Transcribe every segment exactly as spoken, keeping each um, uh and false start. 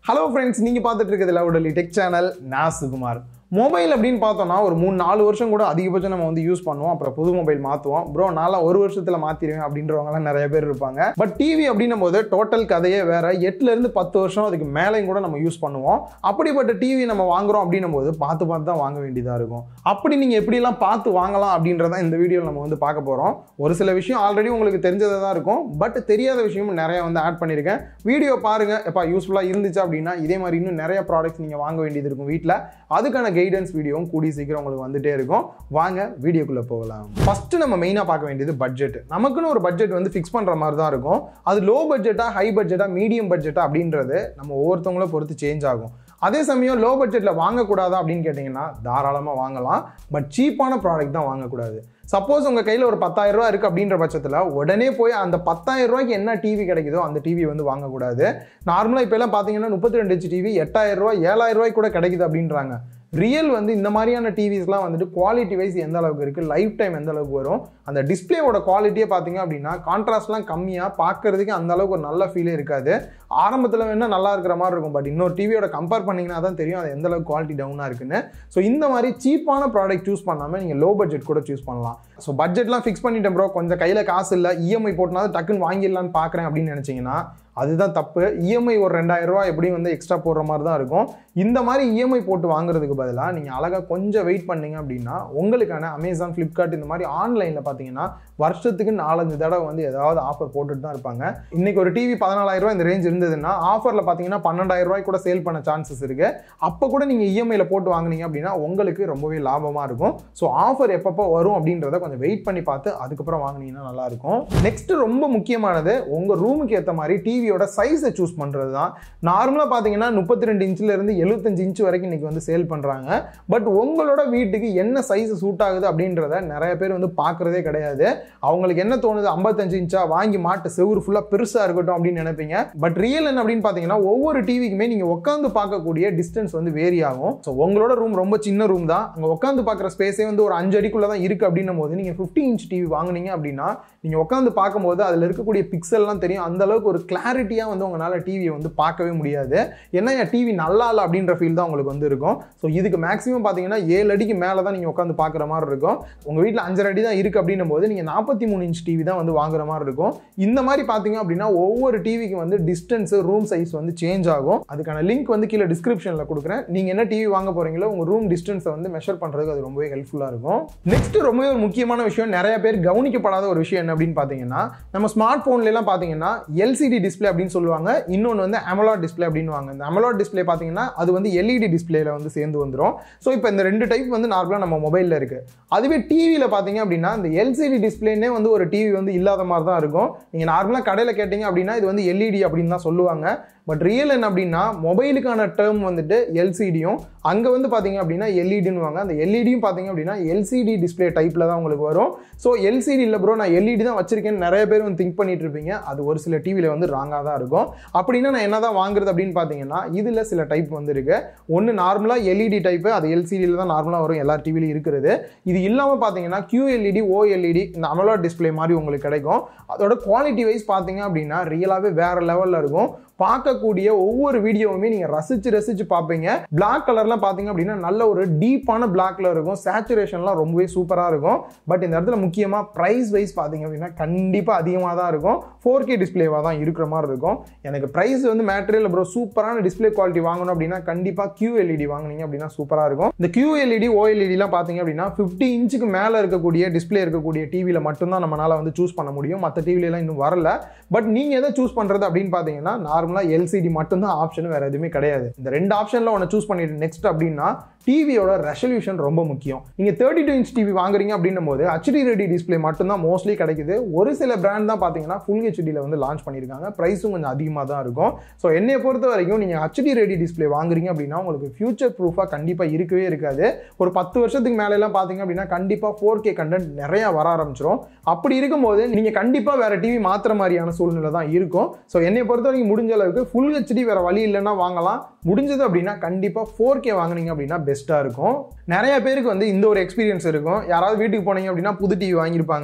Hello friends, நீங்க பார்த்துட்டு இருக்கிறது லவுடலி டெக் சேனல். நான் சுகுமார். மொபைல் அப்படின்னு பார்த்தோம்னா ஒரு மூணு நாலு வருஷம் கூட அதிகபட்சம் நம்ம வந்து யூஸ் பண்ணுவோம். அப்புறம் புது மொபைல் மாற்றுவோம். ப்ரோ நான்லாம் ஒரு வருஷத்தில் மாற்றிடுவேன் அப்படின்றவங்கலாம் நிறைய பேர் இருப்பாங்க. பட் டிவி அப்படின்னும் போது டோட்டல் கதையே வேற. எட்டுலேருந்து பத்து வருஷம் அதுக்கு மேலேயும் கூட நம்ம யூஸ் பண்ணுவோம். அப்படிப்பட்ட டிவி நம்ம வாங்குறோம் அப்படின்னும் போது பார்த்து பார்த்து தான் வாங்க வேண்டியதாக இருக்கும். அப்படி நீங்கள் எப்படிலாம் பார்த்து வாங்கலாம் அப்படின்றத இந்த வீடியோவில் நம்ம வந்து பார்க்க போகிறோம். ஒரு சில விஷயம் ஆல்ரெடி உங்களுக்கு தெரிஞ்சதாக தான் இருக்கும். பட் தெரியாத விஷயமும் நிறைய வந்து ஆட் பண்ணியிருக்கேன். வீடியோ பாருங்கள். எப்போ யூஸ்ஃபுல்லாக இருந்துச்சு அப்படின்னா இதே மாதிரி இன்னும் நிறைய ப்ராடக்ட்ஸ் நீங்கள் வாங்க வேண்டியது இருக்கும் வீட்டில். அதுக்கான கைடன்ஸ் வீடியோவும் கூடி சீக்கிரம் உங்களுக்கு வந்துட்டே இருக்கும். வாங்க வீடியோக்குள்ள போகலாம். ஃபர்ஸ்ட் நம்ம மெயினா பார்க்க வேண்டியது பட்ஜெட். நமக்குன்னு ஒரு பட்ஜெட் வந்து ஃபிக்ஸ் பண்ற மாதிரி தான் இருக்கும். அது லோ பட்ஜெட்டா, ஹை பட்ஜெட்டா, மீடியம் பட்ஜெட்டா அப்படின்றது நம்ம ஒவ்வொருத்தவங்கள பொறுத்து சேஞ்ச் ஆகும். அதே சமயம் லோ பட்ஜெட்ல வாங்கக்கூடாதா அப்படின்னு கேட்டீங்கன்னா தாராளமா வாங்கலாம். பட் சீப்பான ப்ராடக்ட் தான் வாங்கக்கூடாது. சப்போஸ் உங்க கையில ஒரு பத்தாயிரம் ரூபாய் இருக்கு அப்படின்ற பட்சத்துல உடனே போய் அந்த பத்தாயிரம் ரூபாய்க்கு என்ன டிவி கிடைக்குதோ அந்த டிவி வந்து வாங்கக்கூடாது. நார்மலா இப்ப எல்லாம் பாத்தீங்கன்னா முப்பத்தி ரெண்டு இன்ச் டிவி எட்டாயிரம் ரூபாய் ஏழாயிரம் ரூபாய் கூட கிடைக்குது அப்படின்றாங்க. ரியல் வந்து இந்த மாதிரியான டிவிஸ்லாம் வந்துட்டு குவாலிட்டி வைஸ் எந்த அளவுக்கு இருக்குது, லைஃப் டைம் எந்த அளவுக்கு வரும், அந்த டிஸ்பிளேவோட குவாலிட்டியே பார்த்தீங்க அப்படின்னா கான்ட்ராஸ்ட்லாம் கம்மியாக பார்க்கறதுக்கு அந்த அளவுக்கு ஒரு நல்ல ஃபீலே இருக்காது. ஆரம்பத்தில் வேணால் நல்லா இருக்கிற மாதிரி இருக்கும். பட் இன்னொரு டிவியோட கம்பேர் பண்ணிங்கன்னா தான் தெரியும் அது எந்த அளவுக்கு குவாலிட்டி டவுனாக இருக்குன்னு. ஸோ இந்த மாதிரி சீப்பான ப்ராடக்ட் சூஸ் பண்ணாமல் நீங்கள் லோ பட்ஜெட் கூட சூஸ் பண்ணலாம். ஸோ பட்ஜெட்லாம் ஃபிக்ஸ் பண்ணிட்டேன் ப்ரோ, கொஞ்சம் கையில் காசு இல்லை, இஎம்ஐ போட்டுனாலும் டக்குன்னு வாங்கிடலான்னு பார்க்குறேன் அப்படின்னு நினச்சிங்கன்னா அதுதான் தப்பு. இஎம்ஐ ஒரு ரெண்டாயிரம் ரூபாய் எப்படியும் வந்து எக்ஸ்ட்ரா போடுற மாதிரி தான் இருக்கும். இந்த மாதிரி இஎம்ஐ போட்டு வாங்குறதுக்கு பதிலாக நீங்கள் அழகாக கொஞ்சம் வெயிட் பண்ணீங்க அப்படின்னா உங்களுக்கான அமேசான், ஃப்ளிப்கார்ட் இந்த மாதிரி ஆன்லைனில் பார்த்தீங்கன்னா வருஷத்துக்கு நாலஞ்சு தடவை வந்து ஏதாவது ஆஃபர் போட்டுட்டு தான் இருப்பாங்க. இன்னைக்கு ஒரு டிவி பதினாலாயிரம் ரூபாய் இந்த ரேஞ்ச் இருந்ததுன்னா ஆஃபரில் பார்த்தீங்கன்னா பன்னெண்டாயிரம் ரூபாய் கூட சேல் பண்ண சான்சஸ் இருக்கு. அப்போ கூட நீங்கள் இஎம்ஐல போட்டு வாங்கினீங்க அப்படின்னா உங்களுக்கு ரொம்பவே லாபமாக இருக்கும். ஸோ ஆஃபர் எப்பப்போ வரும் அப்படின்றத கொஞ்சம் வெயிட் பண்ணி பார்த்து அதுக்கப்புறம் வாங்கினீங்கன்னா நல்லா இருக்கும். நெக்ஸ்ட் ரொம்ப முக்கியமானது உங்கள் ரூமுக்கு ஏற்ற மாதிரி டிவி சைஸை சூஸ் பண்றது தான். நார்மலா பாத்தீங்கன்னா முப்பத்தி ரெண்டு இன்ச்ல இருந்து எழுபத்தஞ்சு இன்ச் வரைக்கும் இன்னைக்கு வந்து சேல் பண்றாங்க. பட் உங்களோட வீட்டுக்கு என்ன சைஸ் சூட் ஆகுது அப்படின்றத நிறைய பேர் வந்து பாக்குறதே கிடையாது. அவங்களுக்கு என்ன தோணுது, ஐம்பத்தஞ்சு இன்ச்சா வாங்கி மாட்டு செவுரு ஃபுல்லா பெருசா இருக்கட்டும் அப்படின்னு நினைப்பீங்க. பட் ரியல் என்ன அப்படின்னு பாத்தீங்கன்னா ஒவ்வொரு டிவிக்குமே நீங்க உட்காந்து பார்க்கக்கூடிய டிஸ்டன்ஸ் வந்து வேரி ஆகும். ஸோ உங்களோட ரூம் ரொம்ப சின்ன ரூம் தான், அங்க உட்காந்து பார்க்குற ஸ்பேஸே வந்து ஒரு அஞ்சு அடிக்குள்ள தான் இருக்கு அப்படின்னும் போது நீங்க பிப்டி இன்ச் டிவி வாங்குனீங்க அப்படின்னா நீங்க உட்காந்து பார்க்கும்போது அதுல இருக்கக்கூடிய பிக்சல்லாம் தெரியும். அந்த அளவுக்கு ஒரு கிளாரிட்டியா வந்து உங்களால டிவியை வந்து பார்க்கவே முடியாது. ஏன்னா என் டிவி நல்லா இல்லை அப்படின்ற ஃபீல் தான் உங்களுக்கு வந்து இருக்கும். ஸோ இதுக்கு மேக்ஸிமம் பார்த்தீங்கன்னா ஏழு அடிக்கு மேலே தான் நீங்கள் உட்காந்து பார்க்குற மாதிரி இருக்கும். உங்கள் வீட்டில் அஞ்சரை அடி தான் இருக்குது அப்படின்னும் போது நீங்கள் நாற்பத்தி மூணு இன்ச் டிவி தான் வந்து வாங்குற மாதிரி இருக்கும். இந்த மாதிரி பார்த்தீங்க அப்படின்னா ஒவ்வொரு டிவிக்கு வந்து டிஸ்டன்ஸ், ரூம் சைஸ் வந்து சேஞ்ச் ஆகும். அதுக்கான லிங்க் வந்து கீழே டிஸ்கிரிப்ஷனில் கொடுக்குறேன். நீங்கள் என்ன டிவி வாங்க போறீங்களோ உங்கள் ரூம் டிஸ்டன்ஸை வந்து மெஷர் பண்ணுறதுக்கு அது ரொம்பவே ஹெல்ப்ஃபுல்லாக இருக்கும். நெக்ஸ்ட் ரொம்பவே ஒரு முக்கியமான விஷயம், நிறைய பேர் கவனிக்கப்படாத ஒரு விஷயம் என்ன அப்படின்னு பார்த்தீங்கன்னா நம்ம ஸ்மார்ட் ஃபோன்ல எல்லாம் பார்த்தீங்கன்னா எல்சிடி டிஸ்பிளே அப்படின்னு சொல்லுவாங்க. இன்னொன்று வந்து அமலாட் டிஸ்பிளே அப்படின்னு வாங்க. இந்த அமலாட் டிஸ்பிளே பார்த்தீங்கன்னா அது வந்து எல்இடி டிஸ்பிளேல வந்து சேர்ந்து வந்துடும். ஸோ இப்போ இந்த ரெண்டு டைப் வந்து நார்மலாக நம்ம மொபைலில் இருக்கு. அதுவே டிவியில் பார்த்தீங்க அப்படின்னா இந்த எல்சிடி டிஸ்பிளேனே வந்து ஒரு டிவி வந்து இல்லாத மாதிரி தான் இருக்கும். நீங்கள் நார்மலாக கடையில் கேட்டீங்க அப்படின்னா இது வந்து எல்இடி அப்படின்னு தான் சொல்லுவாங்க. பட் ரியல் என்ன அப்படின்னா மொபைலுக்கான டேர்ம் வந்துட்டு எல்சிடியும், அங்கே வந்து பார்த்தீங்க அப்படின்னா எல்இடின்னு வாங்க. அந்த எல்இடியும் பார்த்தீங்க அப்படின்னா எல்சிடி டிஸ்பிளே டைப்பில் தான் உங்களுக்கு வரும். ஸோ எல்சிடி இல்லை ப்ரோ நான் எல்இடி தான் வச்சிருக்கேன்னு நிறைய பேர் வந்து திங்க் பண்ணிட்டு இருப்பீங்க. அது ஒரு சில டிவியில் வந்து ராங்காக தான் இருக்கும். அப்படின்னா நான் என்ன தான் வாங்குறது அப்படின்னு பார்த்தீங்கன்னா இதில் சில டைப் வந்து இருக்கு. ஒன்று நார்மலாக எல்இடி டைப்பு, அது எல்சிடியில் தான் நார்மலாக வரும், எல்லா டிவிலையும் இருக்கிறது. இது இல்லாமல் பார்த்தீங்கன்னா கியூஎல்இடி, ஓஎல்இடி, இந்த அமலாட் டிஸ்பிளே மாதிரி உங்களுக்கு கிடைக்கும். அதோட குவாலிட்டி வைஸ் பார்த்தீங்க அப்படின்னா ரியலாகவே வேற லெவலில் இருக்கும். பார்க்கக்கூடிய ஒவ்வொரு வீடியோவுமே நீங்க ரசிச்சு ரசிச்சு பார்ப்பீங்க. பிளாக் கலர்லாம் பார்த்தீங்க அப்படின்னா நல்ல ஒரு டீப்பான பிளாக்ல இருக்கும். சேச்சுரேஷன்லாம் ரொம்பவே சூப்பரா இருக்கும். பட் இந்த இடத்துல முக்கியமா பிரைஸ் வைஸ் பார்த்தீங்க அப்படின்னா கண்டிப்பா அதிகமாக தான் இருக்கும். ஃபோர் கே டிஸ்பிளேவா தான் இருக்கிற மாதிரி இருக்கும். எனக்கு பிரைஸ் வந்து மேட்டரியல் ப்ரோ, சூப்பரான டிஸ்பிளே குவாலிட்டி வாங்கணும் அப்படின்னா கண்டிப்பா கியூஎல்இடி வாங்குனீங்க அப்படின்னா சூப்பரா இருக்கும். இந்த கியூஎல்இடி, ஓஎல்இடிலாம் பார்த்தீங்க அப்படின்னா பிப்டி இன்ச்சுக்கு மேல இருக்கக்கூடிய டிஸ்பிளே இருக்கக்கூடிய டிவியில மட்டும்தான் நம்மளால வந்து சூஸ் பண்ண முடியும். மற்ற டிவில எல்லாம் இன்னும் வரல. பட் நீங்க எதை சூஸ் பண்றது அப்படின்னு பார்த்தீங்கன்னா நார்மல் எல்சிடி மட்டும் தான் ஆப்ஷன், வேற எதுவுமே கிடையாது. இந்த ரெண்டு ஆப்ஷன்ல ஒன்னு சூஸ் பண்ணிட்டு நெக்ஸ்ட் அப்படின்னா டிவியோட ரெசல்யூஷன் ரொம்ப முக்கியம். நீங்க தேர்ட்டி டூ இன்ச் டிவி வாங்குறீங்க அப்படின்னும் போது ஹெச்டி ரெடி டிஸ்பிளே மட்டும் தான் மோஸ்ட்லி கிடைக்குது. ஒரு சில பிராண்ட் தான் பாத்தீங்கன்னா ஃபுல் ஹெச்டில வந்து லான்ச் பண்ணிருக்காங்க. பிரைஸும் கொஞ்சம் அதிகமாக தான் இருக்கும். ஸோ என்னைய பொறுத்த வரைக்கும் நீங்க ஹெச்டி ரெடி டிஸ்பிளே வாங்குறீங்க அப்படின்னா உங்களுக்கு ஃபியூச்சர் ப்ரூஃபா கண்டிப்பா இருக்கவே இருக்காது. ஒரு பத்து வருஷத்துக்கு மேல எல்லாம் பாத்தீங்க அப்படின்னா கண்டிப்பா ஃபோர் கே கண்டென்ட் நிறைய வர ஆரம்பிச்சிடும். அப்படி இருக்கும்போது நீங்க கண்டிப்பா வேற டிவி மாத்திர மாதிரியான சூழ்நிலை தான் இருக்கும். ஸோ என்னைய பொறுத்த வரைக்கும் முடிஞ்ச அளவுக்கு ஃபுல் ஹெச்டி வேற வழி இல்லைன்னா வாங்கலாம். முடிஞ்சது அப்படின்னா கண்டிப்பா ஃபோர் கே வாங்குனீங்க அப்படின்னா பெஸ்ட்டாக இருக்கும். நிறைய பேருக்கு வந்து இந்த ஒரு எக்ஸ்பீரியன்ஸ் இருக்கும். யாராவது வீட்டுக்கு போனீங்க அப்படின்னா புது டிவி வாங்கியிருப்பாங்க.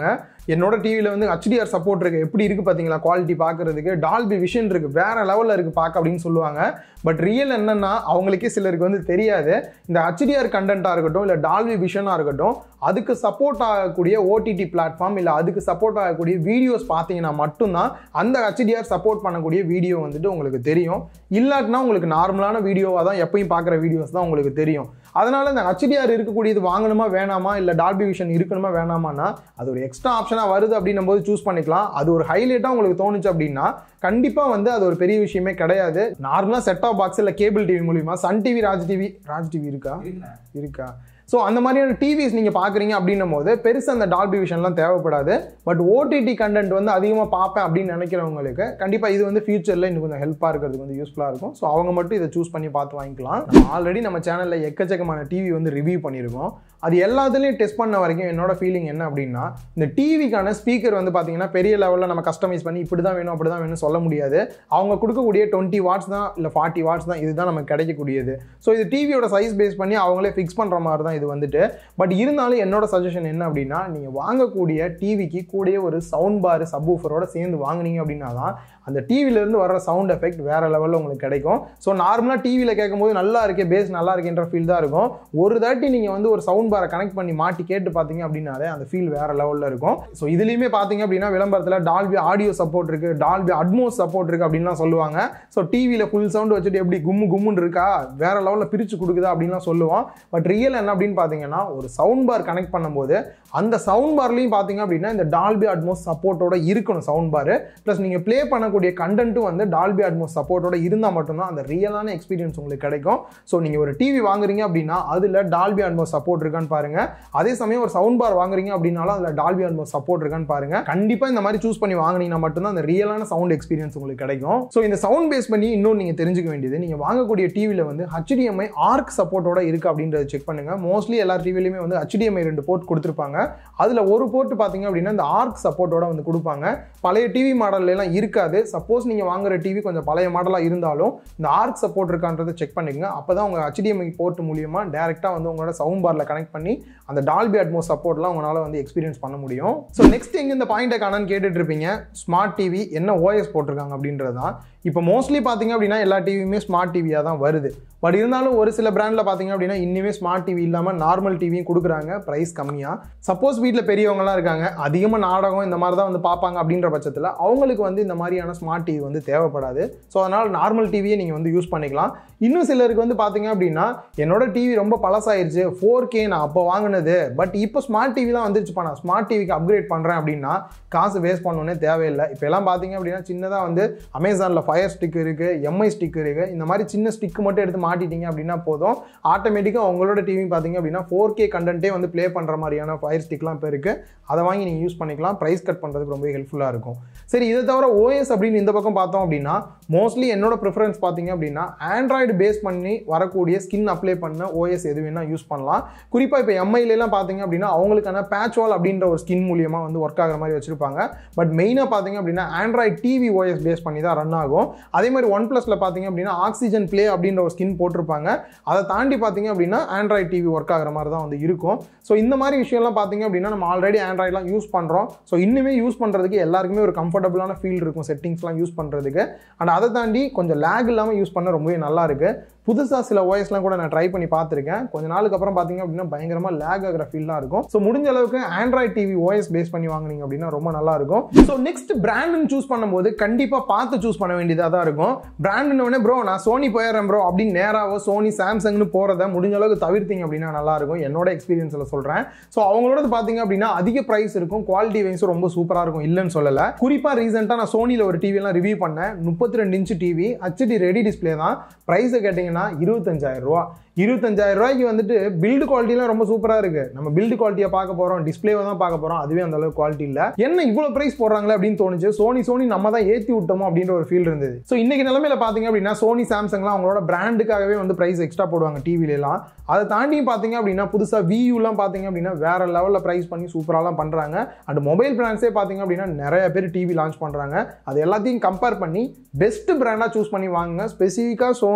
என்னோட டிவியில் வந்து ஹெச்டிஆர் சப்போர்ட் இருக்குது, எப்படி இருக்குது பார்த்தீங்களா குவாலிட்டி பார்க்குறதுக்கு, டால்பி விஷன் இருக்குது, வேறு லெவலில் இருக்குது பார்க்க அப்படின்னு சொல்லுவாங்க. பட் ரியல் என்னென்னா அவங்களுக்கே சிலருக்கு வந்து தெரியாது. இந்த ஹெச்டிஆர் கண்டென்ட்டாக இருக்கட்டும் இல்லை டால்பி விஷனாக இருக்கட்டும், அதுக்கு சப்போர்ட் ஆகக்கூடிய ஓடிடி பிளாட்ஃபார்ம் இல்லை அதுக்கு சப்போர்ட் ஆகக்கூடிய வீடியோஸ் பார்த்தீங்கன்னா மட்டும்தான் அந்த ஹெச்டிஆர் சப்போர்ட் பண்ணக்கூடிய வீடியோ வந்துட்டு உங்களுக்கு தெரியும். இல்லாட்டினா உங்களுக்கு நார்மலான வீடியோவாக தான் எப்பயும் பார்க்குற வீடியோஸ் தான் உங்களுக்கு தெரியும். அதனால இந்த ஹெச்டிஆர் இருக்கக்கூடியது வாங்கணுமா வேணாமா, இல்லை டால்பி விஷன் இருக்கணுமா வேணாமான்னா அது ஒரு எக்ஸ்ட்ரா ஆப்ஷனாக வருது அப்படின்னும் போது சூஸ் பண்ணிக்கலாம். அது ஒரு ஹைலைட்டாக உங்களுக்கு தோணுச்சு அப்படின்னா கண்டிப்பாக வந்து அது ஒரு பெரிய விஷயமே கிடையாது. நார்மலாக செட் ஆஃப் பாக்ஸ் இல்லை கேபிள் டிவி மூலியமா Sun TV, Raj TV Raj TV இருக்கா இருக்கா ஸோ அந்த மாதிரியான டிவிஸ் நீங்கள் பார்க்குறீங்க அப்படின்னும் போது பெருசாக அந்த டால்பி விஷன்லாம் தேவைப்படாது. பட் ஓடிடி கண்டென்ட் வந்து அதிகமாக பார்ப்பேன் அப்படின்னு நினைக்கிறவங்களுக்கு கண்டிப்பாக இது வந்து ஃபியூச்சரில் இன்னும் கொஞ்சம் ஹெல்ப்பாக இருக்கிறதுக்கு வந்து யூஸ்ஃபுல்லாக இருக்கும். ஸோ அவங்க மட்டும் இதை சூஸ் பண்ணி பார்த்து வாங்கிக்கலாம். நம்ம ஆல்ரெடி நம்ம சேனலில் எக்கச்சக்கமான டிவி வந்து ரிவ்யூ பண்ணியிருக்கோம். அது எல்லாத்துலேயும் டெஸ்ட் பண்ண வரைக்கும் என்னோட ஃபீலிங் என்ன அப்படின்னா, இந்த டிவிக்கான ஸ்பீக்கர் வந்து பார்த்தீங்கன்னா பெரிய லெவலில் நம்ம கஸ்டமைஸ் பண்ணி இப்படி தான் வேணும் அப்படி தான் வேணும்னு சொல்ல முடியாது. அவங்க கொடுக்கக்கூடிய டுவெண்ட்டி வாட்ஸ் தான் இல்லை ஃபார்ட்டி வாட்ஸ் தான் இதுதான் நமக்கு கிடைக்கக்கூடியது. ஸோ இது டிவியோட சைஸ் பேஸ் பண்ணி அவங்களே ஃபிக்ஸ் பண்ணுற மாதிரி தான் இது வந்துட்டு. பட் இருந்தாலும் என்னோட சஜஷன் என்ன அப்படின்னா, நீங்கள் வாங்கக்கூடிய டிவிக்கு கூடயே ஒரு சவுண்ட் பார் சப்வூஃபரோட சேர்ந்து வாங்கினீங்க அப்படின்னா தான் அந்த டிவிலேருந்து வர சவுண்ட் எஃபெக்ட் வேறு லெவலில் உங்களுக்கு கிடைக்கும். ஸோ நார்மலாக டிவியில் கேட்கும்போது நல்லா இருக்கே, பேஸ் நல்லா இருக்கேன்ற ஃபீல் தான் இருக்கும். ஒரு தாட்டி நீங்கள் வந்து ஒரு சவுண்ட் பாரை கனெக்ட் பண்ணி மாட்டி கேட்டு பார்த்தீங்க அப்படின்னாலே அந்த ஃபீல் வேறு லெவலில் இருக்கும். ஸோ இதுலேயுமே பார்த்தீங்க அப்படின்னா விளம்பரத்தில் டால்பி ஆடியோ சப்போர்ட் இருக்குது, டால்பி அட்மோஸ் சப்போர்ட் இருக்குது அப்படின்லாம் சொல்லுவாங்க. ஸோ டிவியில் ஃபுல் சவுண்ட் வச்சுட்டு எப்படி கும்மு கும்முன்னு இருக்கா, வேறு லெவலில் பிரித்து கொடுக்குதா அப்படின்லாம் சொல்லுவோம். பட் ரியல் என்ன அப்படின்னு பார்த்தீங்கன்னா, ஒரு சவுண்ட் பார் கனெக்ட் பண்ணும்போது அந்த சவுண்ட் பார்லையும் பார்த்தீங்க அப்படின்னா இந்த டால்பி அட்மோஸ் சப்போர்ட்டோட இருக்கணும் சவுண்ட் பார். ப்ளஸ் நீங்கள் ப்ளே பண்ணக்கூடிய கண்டென்ட்டும் வந்து டால்பி அட்மோஸ் சப்போர்ட்டோட இருந்தால் மட்டும்தான் அந்த ரியலான எக்ஸ்பீரியன்ஸ் உங்களுக்கு கிடைக்கும். ஸோ நீங்கள் ஒரு டிவி வாங்குறீங்க அப்படின்னா அதில் டால்பி அட்மோஸ் சப்போர்ட் இருக்கான்னு பாருங்க. அதே சமயம் ஒரு சவுண்ட் பார் வாங்குறீங்க அப்படின்னாலும் அதில் டால்பி அட்மோஸ் சப்போர்ட் இருக்கான்னு பாருங்க. கண்டிப்பாக இந்த மாதிரி சூஸ் பண்ணி வாங்கினீங்கன்னா மட்டும்தான் அந்த ரியலான சவுண்ட் எக்ஸ்பீரியன்ஸ் உங்களுக்கு கிடைக்கும். ஸோ இந்த சவுண்ட் பேஸ் பண்ணி இன்னும் நீங்கள் தெரிஞ்சுக்க வேண்டியது, நீங்கள் வாங்கக்கூடிய டிவியில் வந்து ஹெச்டிஎம்ஐ ஆர்க் சப்போர்ட்டோட இருக்கு அப்படின்றத செக் பண்ணுங்க. மோஸ்ட்லி எல்லா டிவிலையுமே வந்து ஹெச்டிஎம்ஐ ரெண்டு போர்ட் கொடுத்துருப்பாங்க. அதில் ஒரு போர்ட் பார்த்தீங்க அப்படின்னா இந்த ஆர்க் சப்போர்ட்டோட வந்து கொடுப்பாங்க. பழைய டிவி மாடல்ல எல்லாம் இருக்காது. சப்போஸ் நீங்கள் வாங்குற டிவி கொஞ்சம் பழைய மாடலாக இருந்தாலும் இந்த ஆர்க் சப்போர்ட் இருக்கான்றதை செக் பண்ணிக்கங்க. அப்போ தான் உங்கள் ஹெச்டிஎம்ஐ போர்ட் மூலியமா டேரெக்டாக வந்து உங்களோட சவுண்ட் பாரில் கனெக்ட் பண்ணி அந்த டால்பி அட்மோஸ் சப்போர்ட்லாம் உங்களால் வந்து எக்ஸ்பீரியன்ஸ் பண்ண முடியும். ஸோ நெக்ஸ்ட் எங்கே இந்த பாயிண்ட்டை காணான்னு கேட்டுட்டு இருப்பீங்க, ஸ்மார்ட் டிவி என்ன ஓஎஸ் போட்டிருக்காங்க அப்படின்றது தான். இப்போ மோஸ்ட்லி பார்த்தீங்க அப்படின்னா எல்லா டிவியுமே ஸ்மார்ட் டிவியாக தான் வருது. பட் இருந்தாலும் ஒரு சில பிராண்டில் பார்த்தீங்க அப்படின்னா இன்னுமே ஸ்மார்ட் டிவி இல்லாமல் நார்மல் டிவியும் கொடுக்குறாங்க ப்ரைஸ் கம்மியாக. சப்போஸ் வீட்டில் பெரியவங்களாம் இருக்காங்க, அதிகமாக நாடகம் இந்த மாதிரி தான் வந்து பார்ப்பாங்க அப்படின்ற பட்சத்தில் அவங்களுக்கு வந்து இந்த மாதிரியான ஸ்மார்ட் டிவி வந்து தேவைப்படாது. ஸோ அதனால் நார்மல் டிவியை நீங்கள் வந்து யூஸ் பண்ணிக்கலாம். இன்னும் சிலருக்கு வந்து பார்த்தீங்க அப்படின்னா என்னோட டிவி ரொம்ப பழசாயிருச்சு, ஃபோர் கே நான் அப்போ வாங்கினது, பட் இப்போ ஸ்மார்ட் டிவி தான் வந்துருச்சுப்பா, நான் ஸ்மார்ட் டிவிக்கு அப்கிரேட் பண்ணுறேன் அப்படின்னா காசு வேஸ்ட் பண்ணணுன்னே தேவையில்லை. இப்போ எல்லாம் பார்த்தீங்க அப்படின்னா சின்னதாக வந்து அமேசானில் ஃபயர் ஸ்டிக் இருக்குது, எம்ஐ ஸ்டிக் இருக்குது. இந்த மாதிரி சின்ன ஸ்டிக் மட்டும் எடுத்து மாட்டிட்டீங்க அப்படின்னா போதும், ஆட்டோமேட்டிக்காக உங்களோட டிவி பார்த்தீங்க அப்படின்னா ஃபோர் கே கண்டென்ட்டே வந்து ப்ளே பண்ணுற மாதிரியான ஃபயர் ஸ்டிக்லாம் இப்போ இருக்குது. அதை வாங்கி நீங்கள் யூஸ் பண்ணிக்கலாம். ப்ரைஸ் கட் பண்ணுறதுக்கு ரொம்ப ஹெல்ப்ஃபுல்லாக இருக்கும். சரி, இதை தவிர ஓஎஸ் அப்படின்னு இந்த பக்கம் பார்த்தோம் அப்படின்னா மோஸ்ட்லி என்னோட ப்ரிஃபரன்ஸ் பார்த்தீங்க அப்படின்னா ஆண்ட்ராய்டு பேஸ் பண்ணி வரக்கூடிய ஸ்கின் அப்ளை பண்ண ஓஎஸ் எது வேணால் யூஸ் பண்ணலாம். குறிப்பாக இப்போ எம்ஐலாம் பார்த்தீங்க அப்படின்னா அவங்களுக்கான பேட்ச் வால் அப்படின்ற ஒரு ஸ்கின் மூலியமாக வந்து ஒர்க் ஆகிற மாதிரி வச்சிருப்பாங்க. பட் மெயினாக பார்த்தீங்க அப்படின்னா ஆண்ட்ராய்டு டிவி ஓஎஸ் பேஸ் பண்ணி தான் ரன் ஆகும். அதே மாதிரி ஒன் பிளஸில் பார்த்தீங்க அப்படின்னா ஆக்சிஜன் பிளே அப்படின்ற ஒரு ஸ்கின் போட்டிருப்பாங்க. அதை தாண்டி பார்த்தீங்க அப்படின்னா ஆண்ட்ராய்டு டிவி ஒர்க் ஆகிற மாதிரி தான் வந்து இருக்கும். ஸோ இந்த மாதிரி விஷயம்லாம் பார்த்தீங்க அப்படின்னா நம்ம ஆல்ரெடி ஆண்ட்ராய்ட்லாம் யூஸ் பண்ணுறோம். ஸோ இன்னுமே யூஸ் பண்ணுறதுக்கு எல்லாருக்குமே ஒரு கம்ஃபர்டபுளான ஃபீல் இருக்கும் செட்டிங்ஸ்லாம் யூஸ் பண்ணுறதுக்கு. அண்ட் அதை தாண்டி கொஞ்சம் லேக் இல்லாமல் யூஸ் பண்ண ரொம்பவே நல்லா இருக்கு. புதுசாக சில ஓஎஸ்லாம் கூட நான் ட்ரை பண்ணி பார்த்துருக்கேன். கொஞ்ச நாளுக்கு அப்புறம் பார்த்தீங்க அப்படின்னா பயங்கரமாக லேக் ஆகிற ஃபீல்லாம் இருக்கும். ஸோ முடிஞ்ச அளவுக்கு ஆண்ட்ராய்டு டிவி ஓஎஸ் பேஸ் பண்ணி வாங்கினீங்க அப்படின்னா ரொம்ப நல்லா இருக்கும். ஸோ நெக்ஸ்ட் பிராண்டுன்னு சூஸ் பண்ணும்போது கண்டிப்பாக பார்த்து சூஸ் பண்ண வேண்டியதாக தான் இருக்கும். பிராண்டுன்னு ப்ரோ நான் சோனி போயிடுறேன் ப்ரோ அப்படின்னு நேராக சோனி சாம்சங்னு போகிறத முடிஞ்ச அளவுக்கு தவிர்த்தீங்க அப்படின்னா நல்லா இருக்கும். என்னோட எக்ஸ்பீரியன்ஸில் சொல்கிறேன். ஸோ அவங்களோட பார்த்தீங்க அப்படின்னா அதிக ப்ரைஸ் இருக்கும், குவாலிட்டி வைஸும் ரொம்ப சூப்பராக இருக்கும், இல்லைன்னு சொல்லலை. குறிப்பாக ரீசெண்டாக நான் சோனியில் ஒரு டிவிலாம் ரிவ்யூ பண்ணேன். முப்பத்தி ரெண்டு inch TV, HD ready display தான். ப்ரைஸை கேட்டிங்கன்னா இருபத்தஞ்சாயிரம் ரூபா. இருபத்தஞ்சாயிரம் ரூபாய்க்கு வந்துட்டு பில்டு குவாலிட்டிலாம் ரொம்ப சூப்பராக இருக்கு. நம்ம பில்டு குவாலிட்டியை பார்க்க போகிறோம், டிஸ்பிளேவை தான் பார்க்க போகிறோம், அதுவே அந்த அளவுக்கு குவாலிட்டி இல்லை. என்ன இவ்வளோ ப்ரைஸ் போடுறாங்களே அப்படின்னு தோணுச்சு. சோனி சோனி நம்ம தான் ஏற்றி விட்டோமோ அப்படின்ற ஒரு ஃபீல் இருந்தது. ஸோ இன்னைக்கு நிலைமையில பார்த்தீங்க அப்படின்னா சோனி சாம்சங்லாம் அவங்களோட பிராண்டுக்காகவே வந்து ப்ரைஸ் எக்ஸ்ட்ரா போடுவாங்க டிவிலாம். அதை தாண்டி பார்த்தீங்க அப்படின்னா புதுசாக வியூலாம் பார்த்தீங்க அப்படின்னா வேற லெவலில் ப்ரைஸ் பண்ணி சூப்பராலாம் பண்ணுறாங்க. அண்ட் மொபைல் பிராண்ட்ஸே பார்த்தீங்க அப்படின்னா நிறைய பேர் டிவி லான்ச் பண்ணுறாங்க. அது எல்லாத்தையும் கம்பேர் பண்ணி பெஸ்ட் பிராண்டாக சூஸ் பண்ணி வாங்குங்க. ஸ்பெசிஃபிக்காக சோனி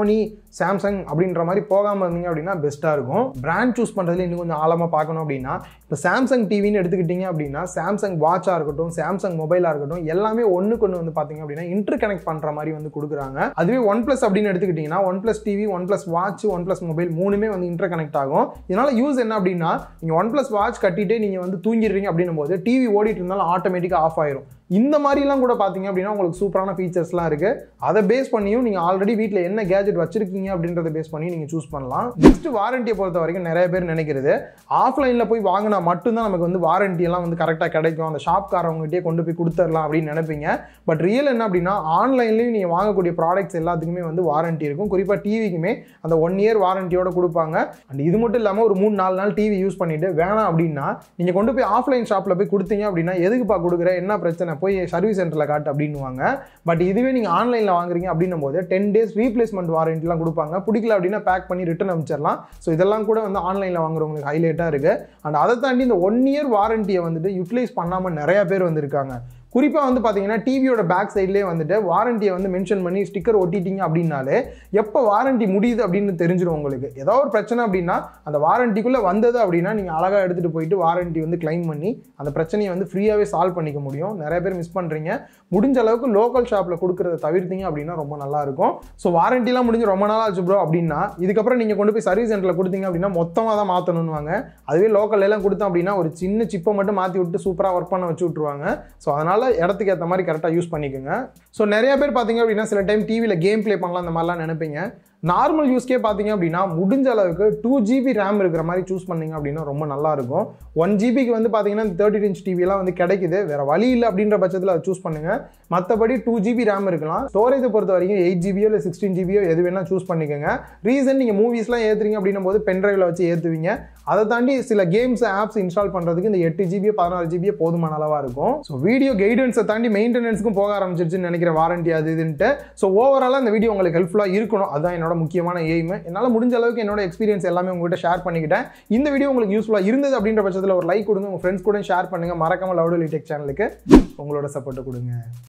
சாம்சங் அப்படின்ற மாதிரி போகாமல் இருந்தீங்க அப்படின்னா பெஸ்ட்டாக இருக்கும். பிராண்ட் சூஸ் பண்ணுறதுல இன்னும் கொஞ்சம் ஆழமாக பார்க்கணும் அப்படின்னா இப்போ சாம்சங் டிவின்னு எடுத்துக்கிட்டிங்க அப்படின்னா சாம்சங் வாட்சாக இருக்கட்டும், சாம்சங் மொபைலாக இருக்கட்டும், எல்லாமே ஒன்றுக்கு ஒன்று வந்து பார்த்தீங்க அப்படின்னா இன்டர் கனெக்ட் பண்ணுற மாதிரி வந்து கொடுக்குறாங்க. அதுவே ஒன் பிளஸ் அப்படின்னு எடுத்துக்கிட்டிங்கன்னா OnePlus TV, OnePlus watch, OnePlus mobile மூணுமே வந்து இன்டர் கனெக்ட் ஆகும். இதனால் யூஸ் என்ன அப்படின்னா நீங்கள் ஒன் பிளஸ் வாட்ச் கட்டிட்டு நீங்கள் வந்து தூங்கிடுறீங்க அப்படின்னும் போது டிவி ஓடிட்டு இருந்தாலும் ஆட்டோமேட்டிக்காக ஆஃப் ஆயிரும். இந்த மாதிரிலாம் கூட பார்த்தீங்க அப்படின்னா உங்களுக்கு சூப்பரான ஃபீச்சர்ஸ்லாம் இருக்குது. அதை பேஸ் பண்ணியும் நீங்கள் ஆல்ரெடி வீட்டில் என்ன கேஜெட் வச்சிருக்கீங்க அப்படின்றத பேஸ் பண்ணி நீங்கள் சூஸ் பண்ணலாம். நெக்ஸ்ட் வாரண்டியை பொறுத்த வரைக்கும் நிறைய பேர் நினைக்கிறது ஆஃப்லைனில் போய் வாங்கினா மட்டும்தான் நமக்கு வந்து வாரண்டி எல்லாம் வந்து கரெக்டாக கிடைக்கும், அந்த ஷாப்காரவங்ககிட்டயே கொண்டு போய் கொடுத்துடலாம் அப்படின்னு நினைப்பீங்க. பட் ரியல் என்ன அப்படின்னா ஆன்லைன்லேயும் நீங்கள் வாங்கக்கூடிய ப்ராடக்ட்ஸ் எல்லாத்துக்குமே வந்து வாரண்டி இருக்கும். குறிப்பாக டிவிக்குமே அந்த ஒன் இயர் வாரண்டியோட கொடுப்பாங்க. அண்ட் இது மட்டும் இல்லாமல் ஒரு மூணு நாலு நாள் டிவி யூஸ் பண்ணிட்டு வேணாம் அப்படின்னா நீங்கள் கொண்டு போய் ஆஃப்லைன் ஷாப்பில் போய் கொடுத்தீங்க அப்படின்னா எதுக்குப்பா கொடுக்குற, என்ன பிரச்சனை, போய் சர்வீஸ் சென்டரில் காட்டு அப்படின்னுவாங்க. பட் இதுவே நீங்கள் ஆன்லைனில் வாங்குறீங்க அப்படின்னும் போது டென் டேஸ் ரீப்ளேஸ்மெண்ட் வாரண்டிலாம் கொடுப்பாங்க. பிடிக்கல அப்படின்னா பேக் பண்ணி ரிட்டர்ன் அனுப்பிச்சிடலாம். ஸோ இதெல்லாம் கூட வந்து ஆன்லைனில் வாங்குறவங்களுக்கு ஹைலைட்டாக இருக்குது. அண்ட் அதை தாண்டி இந்த ஒன் இயர் வாரண்டியை வந்துட்டு யூட்டிலைஸ் பண்ணாமல் நிறையா பேர் வந்துருக்காங்க. குறிப்பாக வந்து பார்த்தீங்கன்னா டிவியோட பேக் சைட்லேயே வந்துட்டு வாரண்டியை வந்து மென்ஷன் பண்ணி ஸ்டிக்கர் ஒட்டிட்டீங்க அப்படின்னாலே எப்போ வாரண்டி முடியுது அப்படின்னு தெரிஞ்சிடும் உங்களுக்கு. ஏதோ ஒரு பிரச்சனை அப்படின்னா அந்த வாரண்டிக்குள்ளே வந்தது அப்படின்னா நீங்கள் அழகாக எடுத்துகிட்டு போயிட்டு வாரண்டி வந்து கிளைம் பண்ணி அந்த பிரச்சனையை வந்து ஃப்ரீயாகவே சால்வ் பண்ணிக்க முடியும். நிறைய பேர் மிஸ் பண்ணுறீங்க. முடிஞ்ச அளவுக்கு லோக்கல் ஷாப்பில் கொடுக்குறத தவிர்த்தீங்க அப்படின்னா ரொம்ப நல்லாயிருக்கும். ஸோ வாரண்டிலாம் முடிஞ்சு ரொம்ப நாள் ஆச்சு ப்ரோ அப்படின்னா இதுக்கப்புறம் நீங்கள் கொண்டு போய் சர்வீஸ் சென்டரில் கொடுத்தீங்க அப்படின்னா மொத்தமாக தான் மாற்றணும்னுவாங்க. அதுவே லோக்கல் எல்லாம் கொடுத்தோம் அப்படின்னா ஒரு சின்ன சிப்பை மட்டும் மாற்றி விட்டு சூப்பராக ஒர்க் பண்ண வச்சு விட்ருவாங்க. ஸோ அதனால் இடத்துக்கு ஏற்ற மாதிரி கரெக்டாக யூஸ் பண்ணிக்கோங்க. ஸோ நிறைய பேர் பார்த்தீங்க அப்படின்னா சில டைம் டிவியில் கேம் பிளே பண்ணலாம் அந்த மாதிரிலாம் நினைப்பீங்க. நார்மல் யூஸ்க்கே பார்த்தீங்க அப்படின்னா முடிஞ்ச அளவுக்கு டூ ஜிபி ரேம் இருக்கிற மாதிரி சூஸ் பண்ணிங்க அப்படின்னா ரொம்ப நல்லா இருக்கும். ஒன் ஜிபிக்கு வந்து பார்த்தீங்கன்னா தேர்ட்டி இன்ச் டிவிலாம் வந்து கிடைக்குது, வேற வழி இல்லை அப்படின்ற பட்சத்தில் அதை சூஸ் பண்ணுங்க. மற்றபடி டூ ஜிபி ரேம் இருக்கலாம். ஸ்டோரேஜை பொறுத்த வரைக்கும் எயிட் ஜிபியோ இல்லை சிக்ஸ்டீன் ஜிபியோ எது வேணால் சூஸ் பண்ணிக்கோங்க. ரீசன் நீங்கள் மூவிஸ்லாம் ஏற்றுறீங்க அப்படின்னும் போது பென்ட்ரைவில் வச்சு ஏற்றுவீங்க. அதை தாண்டி சில கேம்ஸ் ஆப்ஸ் இன்ஸ்டால் பண்ணுறதுக்கு இந்த எட்டு ஜிபியோ பதினாறு ஜிபியோ போதுமான அளவாக இருக்கும். ஸோ வீடியோ கைடன்ஸை தாண்டி மெயின்டெனன்ஸுக்கும் போக ஆரம்பிச்சிருச்சுன்னு நினைக்கிற வாரண்டி அது இதுன்ட்டு. ஸோ ஓவராலாக இந்த வீடியோ உங்களுக்கு ஹெல்ப்ஃபுல்லாக இருக்கணும், அதுதான் என்னோட முக்கியமான எய்ம். என்னால் முடிஞ்ச அளவுக்கு என்னோட எக்ஸ்பீரியன்ஸ் எல்லாமே உங்ககிட்ட ஷேர் பண்ணிக்கிட்டேன். இந்த வீடியோ உங்களுக்கு யூஸ்ஃபுல்லாக இருந்தது அப்படின்ற பட்சத்தில் ஒரு லைக் கொடுங்க, உங்கள் ஃப்ரெண்ட்ஸ் கூட ஷேர் பண்ணுங்கள். மறக்காம லவுட் ஒன்லி டெக் சேனலுக்கு உங்களோட சப்போர்ட்டை கொடுங்க.